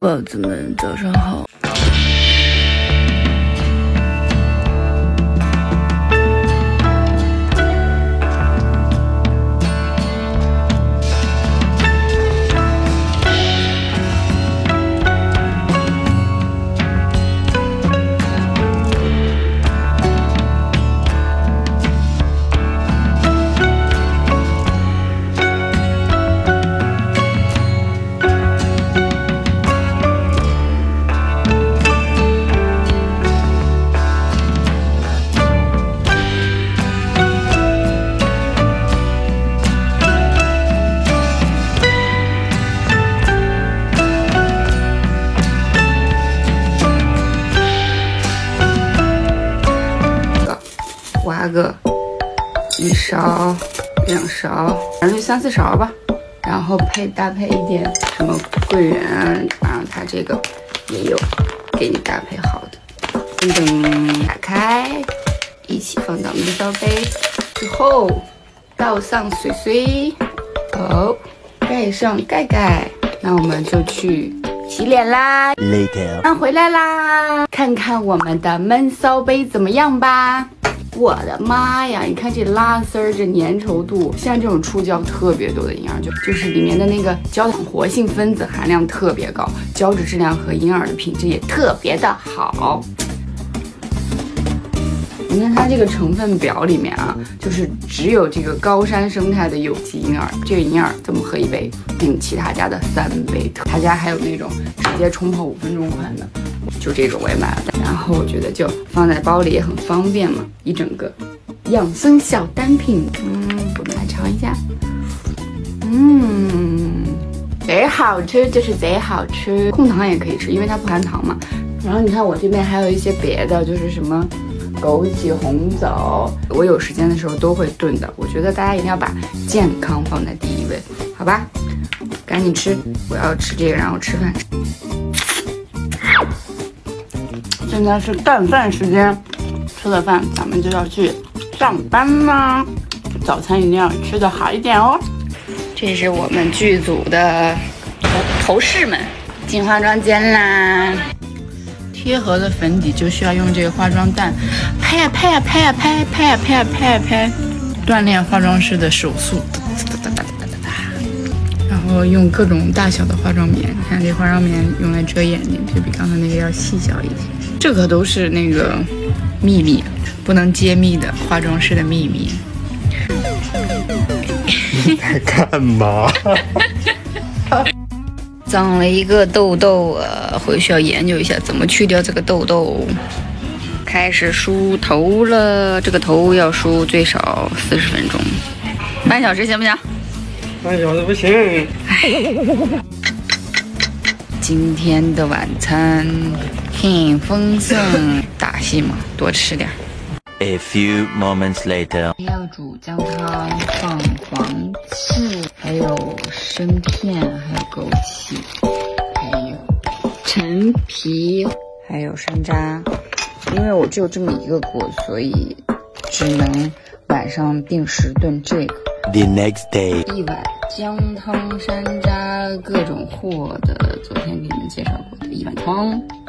宝子们，早上好。挖个1勺、2勺，反正就3、4勺吧。然后搭配一点什么桂圆啊，它这个也有给你搭配好的。噔噔，打开，一起放到焖烧杯之后，倒上水水，好，盖上盖。那我们就去洗脸啦。 Later， 那回来啦，看看我们的焖烧杯怎么样吧。我的妈呀！你看这拉丝儿，这粘稠度，像这种出胶特别多的银耳就是里面的那个焦糖活性分子含量特别高，胶质质量和银耳的品质也特别的好。你看它这个成分表里面啊，就是只有这个高山生态的有机银耳，这个银耳这么喝一杯，顶其他家的3倍。他家还有那种直接冲泡5分钟款的，就这种我也买了。然后我觉得就放在包里也很方便嘛，一整个养生小单品。我们来尝一下。贼好吃，就是贼好吃。控糖也可以吃，因为它不含糖嘛。然后你看我这边还有一些别的，就是什么枸杞、红枣，我有时间的时候都会炖的。我觉得大家一定要把健康放在第一位，好吧？赶紧吃，我要吃这个，然后吃饭。现在是干饭时间，吃了饭咱们就要去上班啦。早餐一定要吃得好一点哦。这是我们剧组的头饰们，进化妆间啦。贴合的粉底就需要用这个化妆蛋拍呀拍呀拍呀拍，拍呀拍呀拍呀拍，锻炼化妆师的手速。然后用各种大小的化妆棉，你看这化妆棉用来遮眼睛，就比刚才那个要细小一些。这可都是那个秘密，不能揭秘的化妆师的秘密。 你在干嘛？ 长了一个痘痘回去要研究一下怎么去掉这个痘痘。开始梳头了，这个头要梳最少40分钟，半小时行不行？ 半小时不行。 今天的晚餐很丰盛，打戏嘛，多吃点。 A few moments later， 要煮姜汤，放黄芪，还有生片，还有枸杞，还有陈皮，还有山楂。因为我只有这么一个锅，所以只能晚上定时炖这个。 The next day， 一碗姜汤、山楂各种货的，昨天给你们介绍过的一碗汤。